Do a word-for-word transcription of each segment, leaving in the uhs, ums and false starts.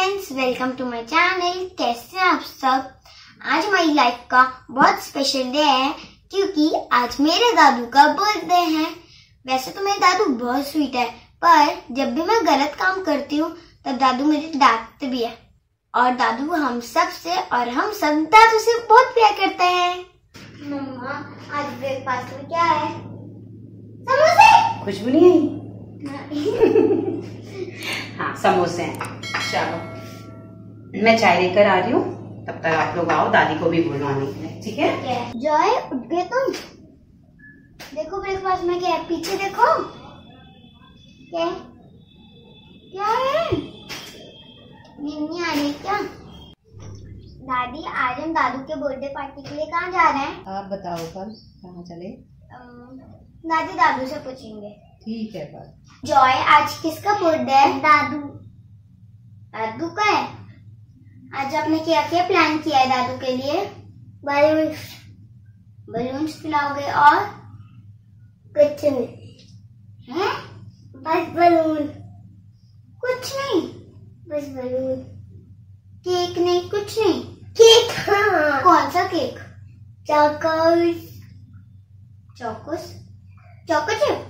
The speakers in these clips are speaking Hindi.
Friends, welcome to my channel. कैसे हैं आप सब। आज हमारी लाइफ का बहुत स्पेशल डे है क्योंकि आज मेरे दादू का बर्थडे है। वैसे तो मेरे दादू बहुत स्वीट है, पर जब भी मैं गलत काम करती हूँ तब दादू मुझे डांटते भी है। और दादू हम सब से और हम सब दादू से बहुत प्यार करते हैं। मम्मा, आज ब्रेकफास्ट में क्या है? समोसे। खुशबू नहीं आई? हाँ, समोसे हैं। चलो मैं चाय लेकर आ रही हूँ, तब तक आप लोग आओ, दादी को भी बुलवाने के लिए। ठीक है? जॉय, उठ गए तुम? देखो ब्रेकफास्ट में क्या है, पीछे देखो। क्या क्या है? नींद नहीं आ रही क्या? दादी, आज हम दादू के बर्थडे पार्टी के लिए कहाँ जा रहे हैं? आप बताओ कल कहाँ चले? दादी दादू से पूछेंगे। ठीक है पर जॉय, आज किसका बर्थडे है? दादू। दादू का है? आज आपने क्या क्या प्लान किया है दादू के लिए? बलून्स। बलून्स खिलाओगे और कुछ नहीं है? बस बलून। कुछ नहीं, बस बलून। केक नहीं? कुछ नहीं? केक, हाँ। कौन सा cake? Chocos. Chocos? Choco chip?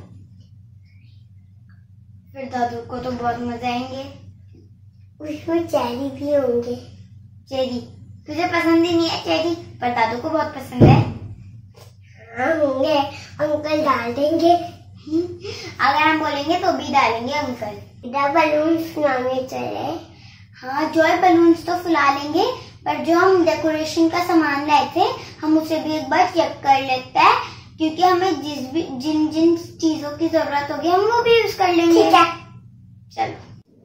फिर दादू को तो बहुत मजा आएंगे। उसमें चेरी भी होंगे। चेरी तुझे पसंद ही नहीं है चेरी, पर दादू को बहुत पसंद है। हाँ होंगे, अंकल डाल देंगे। अगर हम बोलेंगे तो भी डालेंगे अंकल। बलून्स फुलाने चले। हाँ जॉय, बलून्स तो फुला लेंगे, पर जो हम डेकोरेशन का सामान लाए थे हम उसे भी एक बार चेक कर लेते हैं, क्योंकि हमें जिस भी जिन जिन चीजों की जरूरत होगी हम वो भी यूज कर लेंगे। ठीक है, चलो।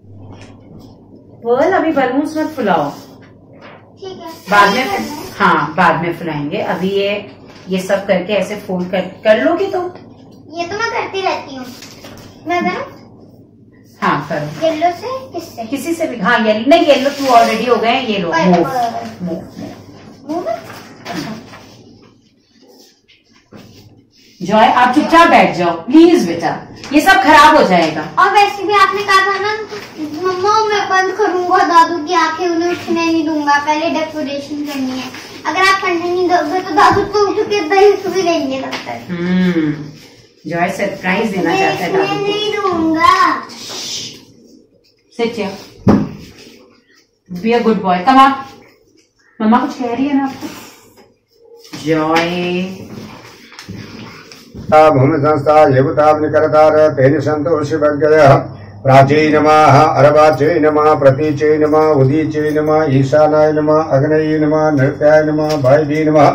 बोल, अभी बलून्स मत फुलाओ। ठीक है, बाद में। हाँ, बाद में फुलाएंगे। अभी ये ये सब करके ऐसे फोल्ड कर कर लोगी तो? ये तो मैं करती रहती हूँ। मैं करूँ? हाँ करो। येलो से? किससे? किसी से भी। हाँ येलो नहीं, येलो टू ऑलरेडी हो गए। ये लो, मूव। जॉय, आप चुपचाप बैठ जाओ प्लीज बेटा, ये सब खराब हो जाएगा। और वैसे भी आपने कहा था ना मम्मा मैं बंद करूंगा दादू की आंखें, उन्हें उठने नहीं दूंगा, पहले डेकोरेशन करनी है। अगर आप करने नहीं दोगे तो दादू तो चुके दही भी रहेंगे तब तक। हम्म, जॉय सरप्राइज देना चाहता है दादू को। नहीं दूंगा। Sit here, be a good boy, come on. मम्मा कुछ कह रही है ना आपको? जॉय भूमि संस्था येवताब निकरतार तेन संतोष वर्गय प्राचीन नमः अर्वाचय नमः प्रतीचय नमः उदीचय नमः ईशानाय नमः अग्नये नमः नृत्याय नमः वायवे नमः।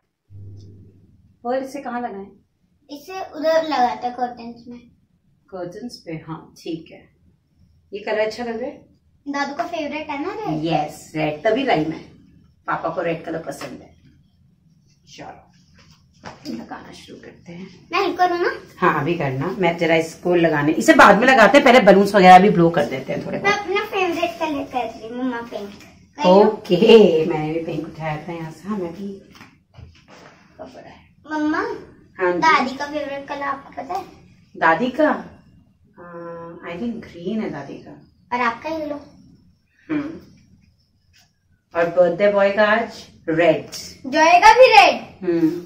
और इसे कहाँ लगाएं? इसे उधर लगाता है कर्टन्स में। कर्टन्स पे? हाँ ठीक है। ये कलर अच्छा लग रहा है? दादू का फेवरेट है ना रेड? यस, रेड तभी लाई मैं। पापा को रेड कलर पसंद है। चलो लगाना शुरू करते हैं। मैं करूँ ना? हाँ अभी करना। मैं जरा इसको लगाने, इसे बाद में लगाते हैं, पहले बलून्स वगैरह भी ब्लो कर देते हैं थोड़े। मैं अपना फेवरेट कलर कर रही हूँ मम्मा, पिंक। ओके, मैंने भी पिंक उठाया था यहाँ से। हाँ मैं भी कपड़ा है। मम्मा, हाँ दादी का फेवरेट कलर आपको पता है? दादी का आई थिंक ग्रीन है दादी का। और आपका येलो। हम्म, और बर्थडे बॉय का आज रेड। जॉय का भी रेड। हम्म,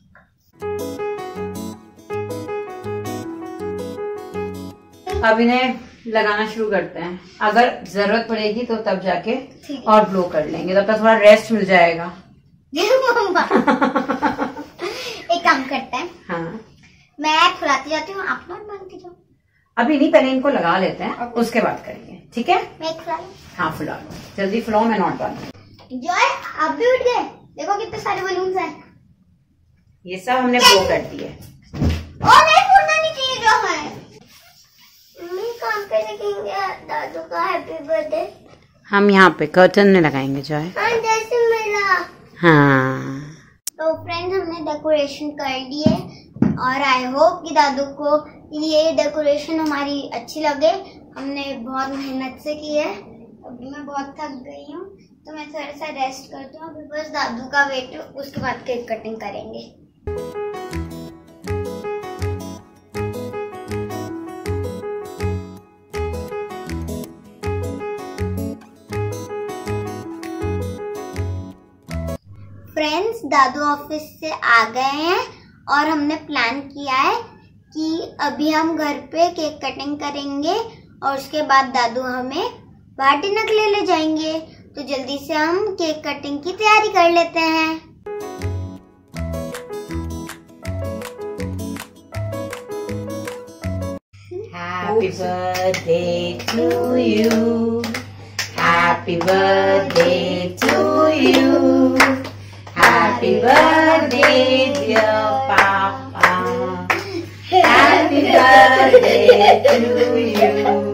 अब इन्हें लगाना शुरू करते हैं। अगर जरूरत पड़ेगी तो तब जाके और ब्लो कर लेंगे, तब तक थोड़ा रेस्ट मिल जाएगा। मम्मा एक काम करते हैं। हाँ मैं फुलाती जाती हूँ, आप नॉट बनती जाओ। अभी नहीं, पहले इनको लगा लेते हैं, उसके बाद करेंगे। ठीक है? मैं फुला लूं? हाँ फुला लो, जल्दी फुलाओ, मैं नॉट बंद। जॉय, आप भी उठ गए? देखो कितने सारे बलून्स हैं। ये सब हमने ब्लो कर दिए। और नहीं फूटना नहीं चाहिए जो है। मम्मी काम पे लिखेंगे दादू का हैप्पी बर्थडे। हम यहाँ पे कर्टन में लगाएंगे जो है। हाँ जैसे मेरा। हाँ तो फ्रेंड्स, हमने डेकोरेशन कर दिए और आई होप कि दादू को ये डेकोरेशन हमारी अच्छी लगे। हमने बहुत मेहनत से की है। अभी मैं बहुत थक गई हूँ तो मैं थोड़ा सा रेस्ट करती हूँ। अभी बस दादू का वेट, उसके बाद केक कटिंग करेंगे। फ्रेंड्स, दादू ऑफिस से आ गए हैं और हमने प्लान किया है कि अभी हम घर पे केक कटिंग करेंगे और उसके बाद दादू हमें बाहर डिनर के लिए ले जाएंगे। तो जल्दी से हम केक कटिंग की तैयारी कर लेते हैं। Happy birthday to you. Happy birthday to you. Happy birthday dear Papa. Happy birthday to you.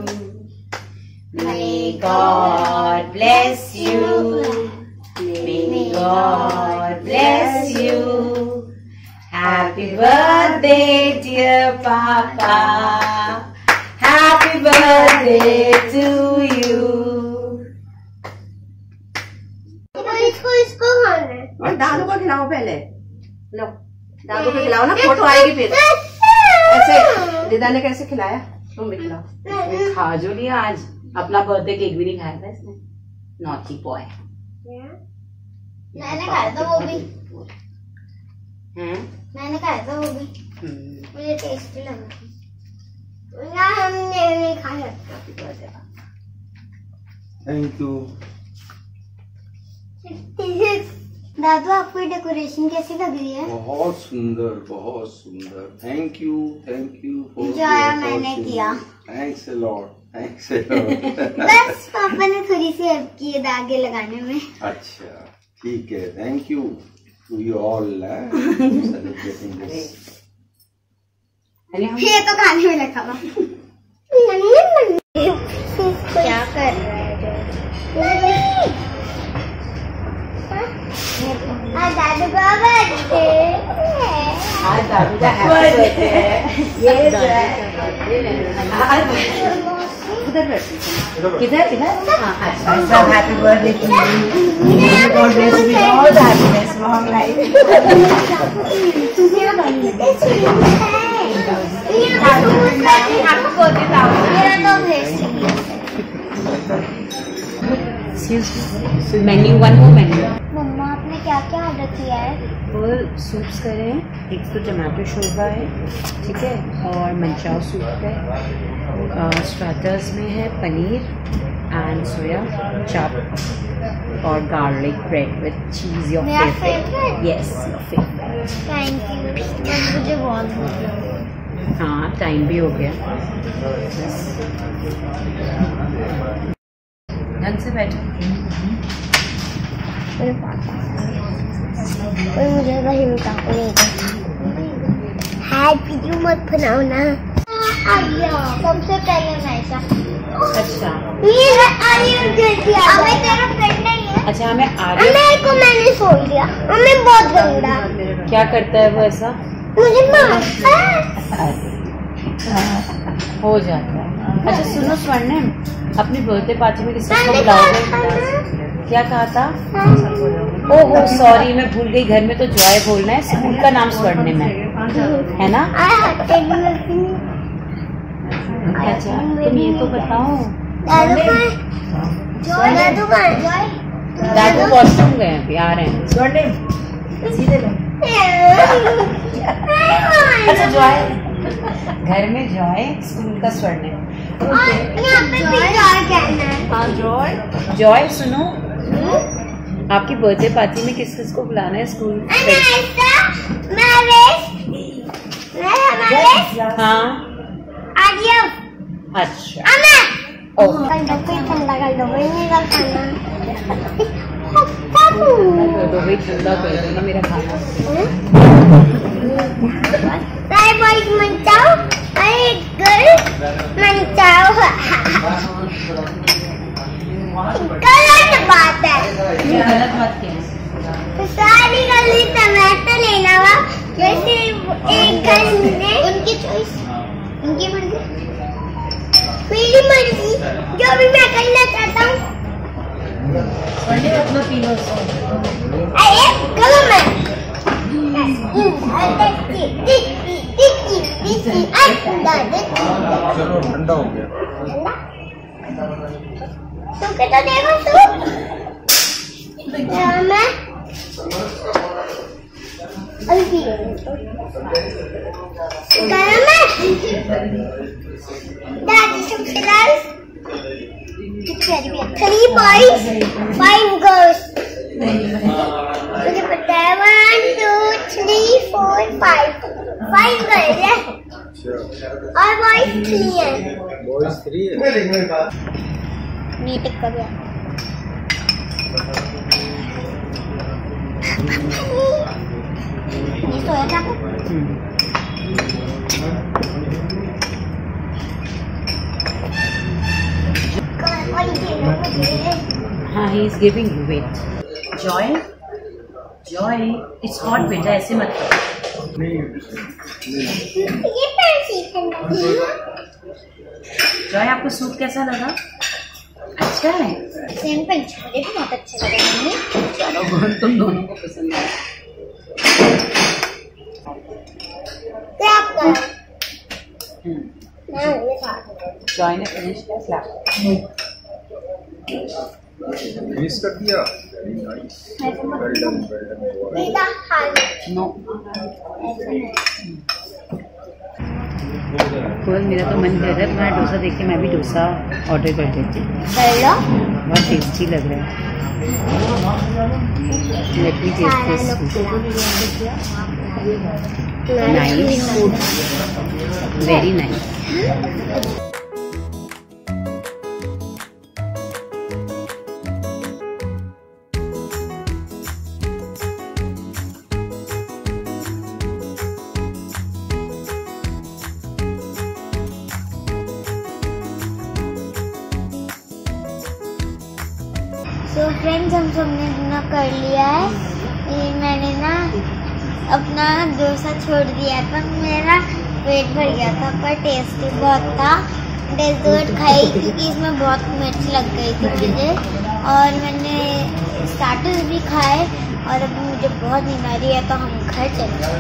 May God bless you. May God bless you. Happy birthday dear Papa. Happy birthday to you. इसको इसको खाना है और दादू को खिलाओ पहले। लो दादू को खिलाओ ना, फोटो आएगी फिर। ऐसे दीदा ने कैसे खिलाया, तुम भी खिलाओ। खा जो लिया आज, अपना बर्थडे केक भी नहीं खाया था इसने। Naughty boy. मैंने खाया था वो भी। हैं? मैंने खाया था वो भी, मुझे टेस्टी लगा। ना हमने नहीं खाया। Thank you. दादू आपको डेकोरेशन कैसी लग रही है? बहुत सुंदर, बहुत सुंदर। Thank you, thank you for जो आया मैंने किया। Thanks a lot, thanks a lot. बस पापा ने थोड़ी सी हेल्प की है धागे लगाने में। अच्छा ठीक है, thank you to you all celebrating this. ये तो खाने में लगा हुआ। क्या कर रहा है आज दादू का बर्थडे आज दादू का बर्थडे है। ये किधर किधर किधर अच्छा happy birthday to you. God bless you, all happiness, long life. Menu, one more menu. मम्मा आपने क्या क्या ऑर्डर किया है? फुल सूप्स करें, एक तो टमाटो शोरबा है, ठीक है, और मंचाओ सूप है। स्टार्टर्स में है पनीर एंड सोया चाप और garlic bread with cheese. Your favourite? Yes, your favourite. Thank you, मुझे बहुत भूख लगी। हाँ टाइम भी हो गया। ढंग से बैठो। कोई मुझे वही बता वीडियो मत बनाओ ना। सबसे पहले मैं ऐसा। अच्छा मेरा आर्यन हमें तेरा फ्रेंड नहीं है। अच्छा हमें आर्यन मेरे को मैंने सोच दिया, हमें बहुत गंदा। क्या करता है वो ऐसा? मुझे मारता है। हो जाता है। अच्छा सुनो स्वर्णिम, अपनी बर्थडे पार्टी में किसको बुलाओगे? क्या कहा था? ओहो सॉरी, मैं भूल गई। घर में तो जॉय बोलना है, स्कूल का नाम स्वर्णिम है, है ना? अच्छा तुम ये तो बताओ, दादू वॉशरूम गए अभी, आ रहे हैं। स्वर्णिम सीधे लो। अच्छा जॉय, घर में जॉय, स्कूल का स्वर्णिम। जॉय जॉय सुनो, आपकी बर्थडे पार्टी में किस किस को बुलाना है स्कूल? हाँ अच्छा ठंडा कर दो, भाई ठंडा कर दो ना मेरा खाना। मंचाओ, अरे गर्ल मंचाओ। गलत बात है। ये गलत बात क्या है? तो सारी गली टमाटर लेना हुआ, वैसे एक घर में उनकी चॉइस, उनकी मर्जी, मेरी मर्जी, जो भी मैं करना चाहता हूँ। अपना पीनो अरे करो मैं चलो ठंडा हो गया। तो देखो मैं अभी गरम है। दादी subscribe three boys five girls. मुझे पता है one two three four five five girls है और बॉयज थ्री है। बॉयज थ्री है। नीट कर दिया। ये सोया था। हाँ, he is giving you weight. Joy, Joy, it's hot बेटा, ऐसे मत करो। ये पैसे जॉय, आपको सूप कैसा लगा? अच्छा है। सिंपल छोले भी बहुत अच्छे लगे मम्मी। चलो, तुम दोनों को पसंद है। क्या कर? हम्म। मैं ये खा। जॉय ने फिनिश किया स्लैप। फिनिश कर दिया। Very nice. Well done, well done. बेटा खा लो। नो। कोई मेरा तो मन कर रहा है तुम्हारा डोसा देख के मैं भी डोसा ऑर्डर कर देती हूँ। कर लो। बहुत टेस्टी लग रहा है। Let me taste this. Nice food, very nice. तो फ्रेंड्स, हम सबने डिनर कर लिया है। ये मैंने ना अपना डोसा छोड़ दिया था, मेरा पेट भर गया था, पर टेस्टी बहुत था। डेजर्ट खाई क्योंकि इसमें बहुत मिर्च लग गई थी मुझे, और मैंने स्टार्टर्स भी खाए, और अभी मुझे बहुत नींद आ रही है तो हम घर चलते हैं।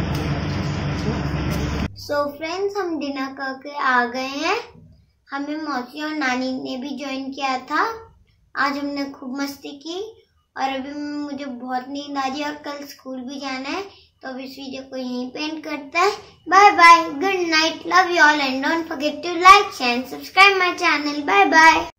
सो फ्रेंड्स, हम डिनर करके आ गए हैं। हमें मौसी और नानी ने भी ज्वाइन किया था। आज हमने खूब मस्ती की, और अभी मुझे बहुत नींद आ रही है और कल स्कूल भी जाना है, तो अब इस वीडियो को यहीं पेंट करते हैं। Bye bye, good night, love you all and don't forget to like share and subscribe my channel. Bye bye.